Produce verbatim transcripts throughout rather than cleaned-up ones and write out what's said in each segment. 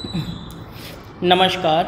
नमस्कार।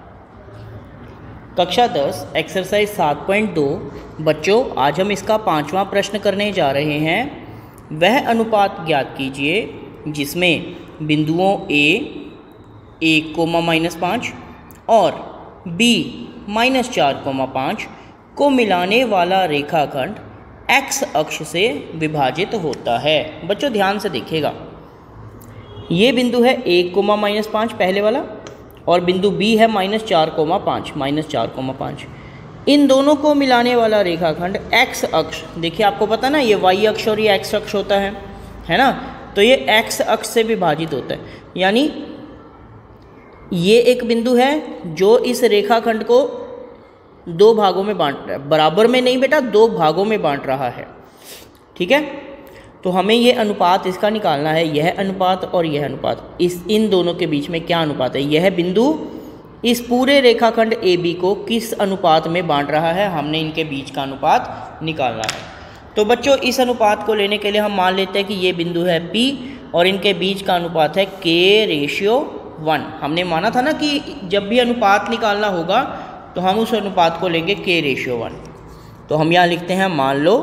कक्षा दस एक्सरसाइज सात पॉइंट दो बच्चों, आज हम इसका पांचवा प्रश्न करने जा रहे हैं। वह अनुपात ज्ञात कीजिए जिसमें बिंदुओं ए एक कोमा माइनस पाँच और बी माइनस चार कोमा पाँच को मिलाने वाला रेखाखंड एक्स अक्ष से विभाजित होता है। बच्चों ध्यान से देखिएगा, ये बिंदु है एक कोमा माइनस पाँच पहले वाला और बिंदु बी है माइनस चार कोमा पाँच माइनस चार कोमा पाँच। इन दोनों को मिलाने वाला रेखाखंड एक्स अक्ष, देखिए आपको पता ना ये वाई अक्ष और ये एक्स अक्ष होता है है ना, तो ये एक्स अक्ष से विभाजित होता है। यानी ये एक बिंदु है जो इस रेखाखंड को दो भागों में बांट रहा है, बराबर में नहीं बेटा, दो भागों में बांट रहा है। ठीक है, तो हमें ये अनुपात इसका निकालना है, यह अनुपात और यह अनुपात, इस इन दोनों के बीच में क्या अनुपात है। यह बिंदु इस पूरे रेखाखंड ए बी को किस अनुपात में बांट रहा है, हमने इनके बीच का अनुपात निकालना है। तो बच्चों इस अनुपात को लेने के लिए हम मान लेते हैं कि ये बिंदु है P और इनके बीच का अनुपात है K रेशियो वन। हमने माना था ना कि जब भी अनुपात निकालना होगा तो हम उस अनुपात को लेंगे K रेशियो वन। तो हम यहाँ लिखते हैं, मान लो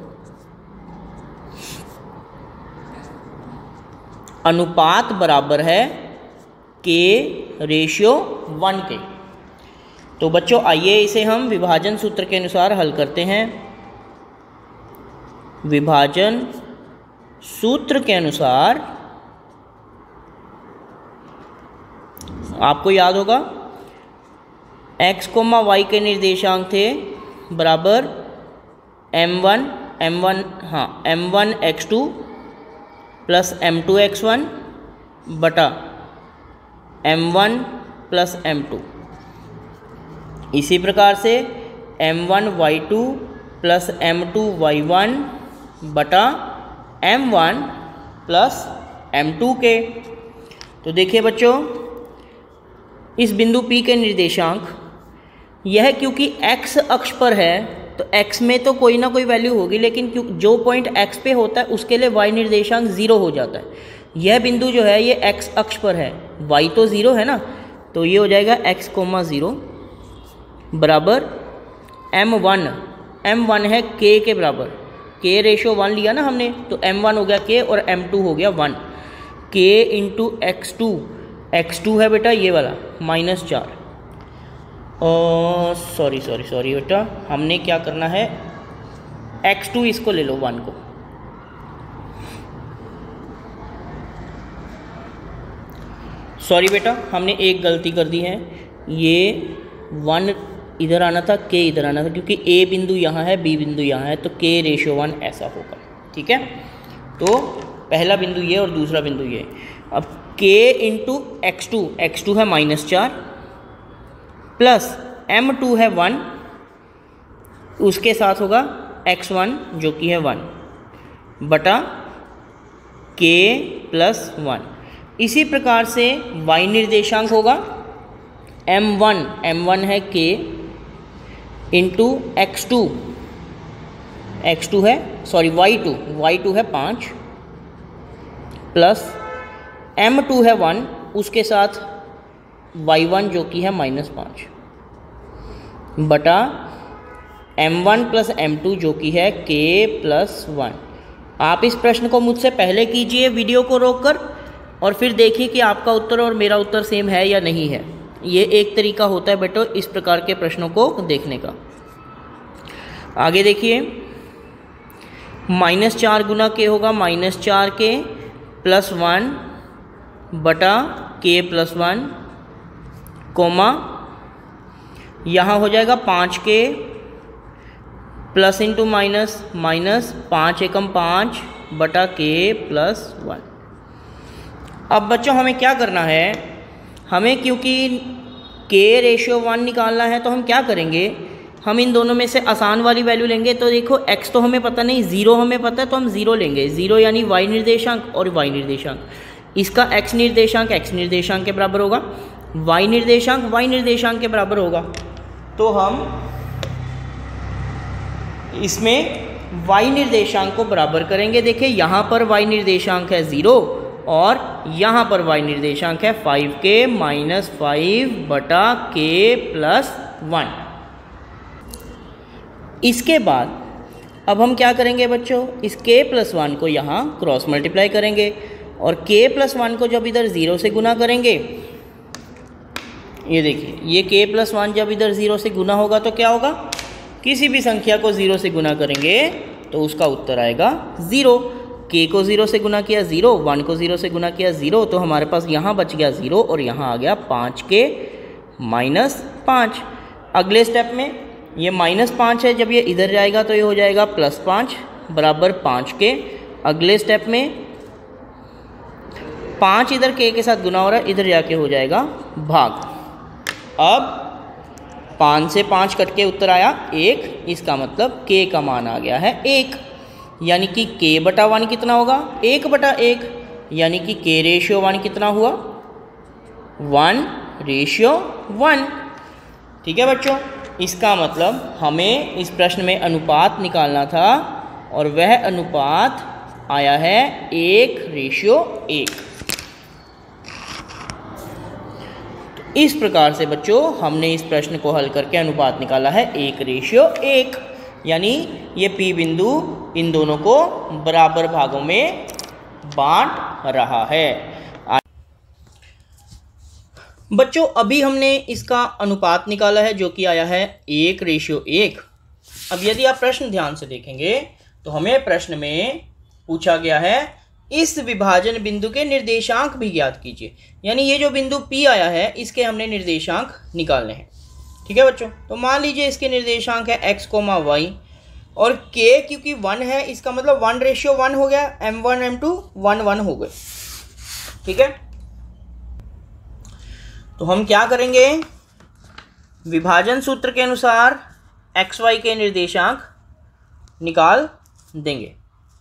अनुपात बराबर है K रेशियो वन के। तो बच्चों आइए इसे हम विभाजन सूत्र के अनुसार हल करते हैं। विभाजन सूत्र के अनुसार आपको याद होगा x कोमा वाई के निर्देशांक थे बराबर एम वन एम वन हाँ M one X two plus M two X one बटा M one plus M two. इसी प्रकार से M one Y two plus M two Y one बटा M one plus M two के। तो देखिए बच्चों, इस बिंदु P के निर्देशांक यह क्योंकि x अक्ष पर है तो x में तो कोई ना कोई वैल्यू होगी, लेकिन क्यों जो पॉइंट x पे होता है उसके लिए y निर्देशांक ज़ीरो हो जाता है। यह बिंदु जो है ये x अक्ष पर है, y तो ज़ीरो है ना, तो ये हो जाएगा x कोमा ज़ीरो बराबर एम वन। एम वन है k के बराबर, k रेशो वन लिया ना हमने, तो एम वन हो गया k और एम टू हो गया one. k into X two, X two है बेटा ये वाला माइनस चार, और सॉरी सॉरी सॉरी बेटा हमने क्या करना है, एक्स टू इसको ले लो वन को, सॉरी बेटा हमने एक गलती कर दी है, ये वन इधर आना था, के इधर आना था, क्योंकि ए बिंदु यहाँ है बी बिंदु यहाँ है, तो के रेशियो वन ऐसा होगा। ठीक है, तो पहला बिंदु ये और दूसरा बिंदु ये। अब k into X two, X two है माइनस चार प्लस एम टू है वन, उसके साथ होगा एक्स वन जो कि है वन बटा k प्लस वन। इसी प्रकार से y निर्देशांक होगा एम वन, एम वन है k into X two, X two है sorry Y two, Y two है पाँच प्लस एम टू है वन, उसके साथ वाई वन जो कि है माइनस पाँच बटा M one plus M two जो कि है k प्लस वन। आप इस प्रश्न को मुझसे पहले कीजिए वीडियो को रोककर और फिर देखिए कि आपका उत्तर और मेरा उत्तर सेम है या नहीं है। ये एक तरीका होता है बेटो इस प्रकार के प्रश्नों को देखने का। आगे देखिए, माइनस चार गुना के होगा माइनस चार के प्लस वन बटा के प्लस वन कोमा, यहाँ हो जाएगा पाँच के प्लस इंटू माइनस माइनस पाँच एकम पाँच बटा के प्लस वन। अब बच्चों हमें क्या करना है, हमें क्योंकि k रेशियो वन निकालना है तो हम क्या करेंगे, हम इन दोनों में से आसान वाली वैल्यू लेंगे। तो देखो x तो हमें पता नहीं, ज़ीरो हमें पता है, तो हम ज़ीरो लेंगे। ज़ीरो यानी y निर्देशांक और y निर्देशांक, इसका x निर्देशांक x निर्देशांक के बराबर होगा, y निर्देशांक y निर्देशांक के बराबर होगा। तो हम इसमें y निर्देशांक को बराबर करेंगे। देखिए यहाँ पर y निर्देशांक है ज़ीरो और यहाँ पर y निर्देशांक है फाइव के माइनस फाइव बटा के प्लस वन। इसके बाद अब हम क्या करेंगे बच्चों, इस k प्लस वन को यहाँ क्रॉस मल्टीप्लाई करेंगे और k प्लस वन को जब इधर ज़ीरो से गुना करेंगे, ये देखिए ये k प्लस वन जब इधर ज़ीरो से गुना होगा तो क्या होगा, किसी भी संख्या को ज़ीरो से गुना करेंगे तो उसका उत्तर आएगा ज़ीरो। k को ज़ीरो से गुना किया ज़ीरो, वन को ज़ीरो से गुना किया ज़ीरो, तो हमारे पास यहाँ बच गया ज़ीरो और यहाँ आ गया पाँच के माइनस पाँच। अगले स्टेप में ये माइनस पाँच है, जब ये इधर जाएगा तो ये हो जाएगा प्लस पाँच बराबर पाँच के। अगले स्टेप में पाँच इधर के के साथ गुना हो रहा है, इधर जाके हो जाएगा भाग। अब पाँच से पाँच कट के उत्तर आया एक, इसका मतलब के का मान आ गया है एक, यानी कि के बटा वन कितना होगा, एक बटा एक, यानी कि के रेशियो वन कितना हुआ, वन रेशियो वन। ठीक है बच्चों, इसका मतलब हमें इस प्रश्न में अनुपात निकालना था और वह अनुपात आया है एक रेशियो एक। तो इस प्रकार से बच्चों हमने इस प्रश्न को हल करके अनुपात निकाला है एक रेशियो एक, यानी ये पी बिंदु इन दोनों को बराबर भागों में बांट रहा है। बच्चों अभी हमने इसका अनुपात निकाला है जो कि आया है एक रेशियो एक। अब यदि आप प्रश्न ध्यान से देखेंगे तो हमें प्रश्न में पूछा गया है इस विभाजन बिंदु के निर्देशांक भी ज्ञात कीजिए, यानी ये जो बिंदु P आया है इसके हमने निर्देशांक निकालने हैं। ठीक है बच्चों, तो मान लीजिए इसके निर्देशांक है x कोमा वाई और k क्योंकि वन है इसका मतलब वन रेशियो वन हो गया, M one M two one one हो गए। ठीक है, तो हम क्या करेंगे, विभाजन सूत्र के अनुसार एक्स वाई के निर्देशांक निकाल देंगे।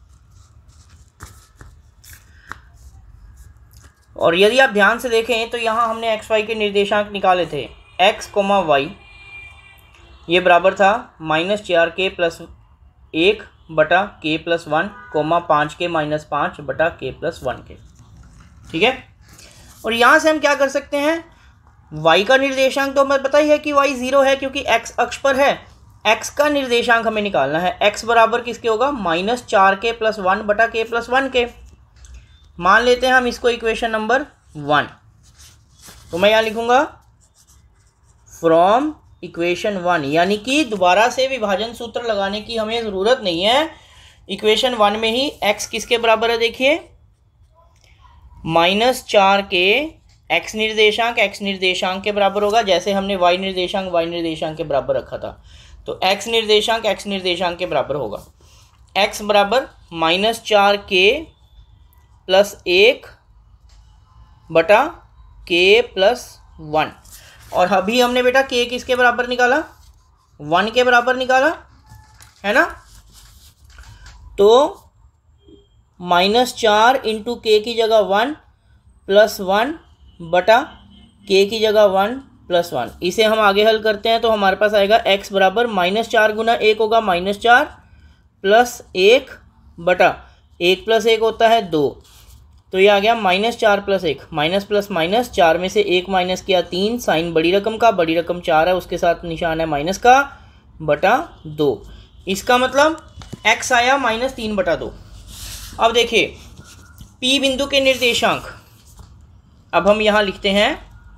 और यदि आप ध्यान से देखें तो यहाँ हमने एक्स वाई के निर्देशांक निकाले थे, एक्स कोमा वाई ये बराबर था माइनस चार के प्लस एक बटा के प्लस वन कोमा पाँच के माइनस पाँच बटा के प्लस वन के। ठीक है, और यहाँ से हम क्या कर सकते हैं, y का निर्देशांक तो हमें पता ही है कि y जीरो है क्योंकि x अक्ष पर है, x का निर्देशांक हमें निकालना है। x बराबर किसके होगा, माइनस चार के प्लस वन बटा के प्लस वन के। मान लेते हैं हम इसको इक्वेशन नंबर वन, तो मैं यहाँ लिखूंगा फ्रॉम इक्वेशन वन, यानी कि दोबारा से विभाजन सूत्र लगाने की हमें ज़रूरत नहीं है। इक्वेशन वन में ही x किसके बराबर है, देखिए माइनस चार के x निर्देशांक x निर्देशांक के बराबर होगा, जैसे हमने y निर्देशांक y निर्देशांक के बराबर रखा था, तो x निर्देशांक x निर्देशांक के बराबर होगा। x बराबर माइनस चार के प्लस एक बटा के प्लस वन, और अभी हमने बेटा k किसके बराबर निकाला, वन के बराबर निकाला है ना, तो माइनस चार इंटू के की जगह वन प्लस वन बटा के की जगह वन प्लस वन। इसे हम आगे हल करते हैं तो हमारे पास आएगा x बराबर माइनस चार गुना एक होगा माइनस चार प्लस एक बटा एक प्लस एक होता है दो, तो ये आ गया माइनस चार प्लस एक, माइनस प्लस माइनस, चार में से एक माइनस किया तीन, साइन बड़ी रकम का, बड़ी रकम चार है उसके साथ निशान है माइनस का, बटा दो। इसका मतलब x आया माइनस तीन बटा दो। अब देखिए P बिंदु के निर्देशांक, अब हम यहां लिखते हैं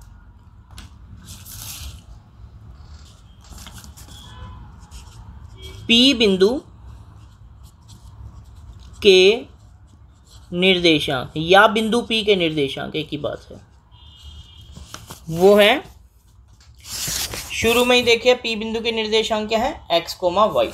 P बिंदु के निर्देशांक या बिंदु P के निर्देशांक एक ही बात है, वो है शुरू में ही देखिए P बिंदु के निर्देशांक क्या है, x comma Y,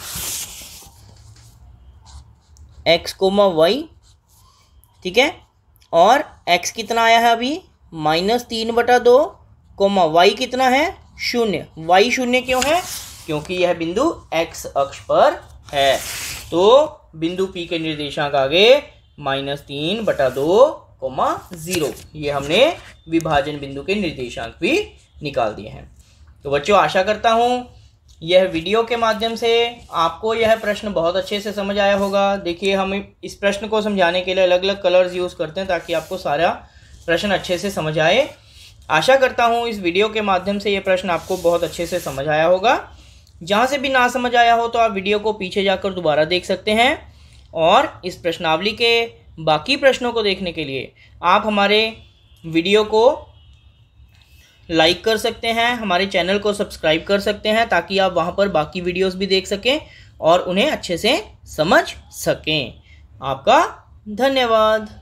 x comma Y. ठीक है, और x कितना आया है अभी माइनस तीन बटा दो कोमा वाई कितना है शून्य। वाई शून्य क्यों है, क्योंकि यह बिंदु x अक्ष पर है, तो बिंदु P के निर्देशांक आगे माइनस तीन बटा दो कोमा जीरो। ये हमने विभाजन बिंदु के निर्देशांक भी निकाल दिए हैं। तो बच्चों आशा करता हूँ यह वीडियो के माध्यम से आपको यह प्रश्न बहुत अच्छे से समझ आया होगा। देखिए हम इस प्रश्न को समझाने के लिए अलग अलग कलर्स यूज़ करते हैं ताकि आपको सारा प्रश्न अच्छे से समझ आए। आशा करता हूँ इस वीडियो के माध्यम से ये प्रश्न आपको बहुत अच्छे से समझ आया होगा। जहाँ से भी ना समझ आया हो तो आप वीडियो को पीछे जाकर दोबारा देख सकते हैं, और इस प्रश्नावली के बाकी प्रश्नों को देखने के लिए आप हमारे वीडियो को लाइक कर सकते हैं, हमारे चैनल को सब्सक्राइब कर सकते हैं, ताकि आप वहां पर बाकी वीडियोस भी देख सकें और उन्हें अच्छे से समझ सकें। आपका धन्यवाद।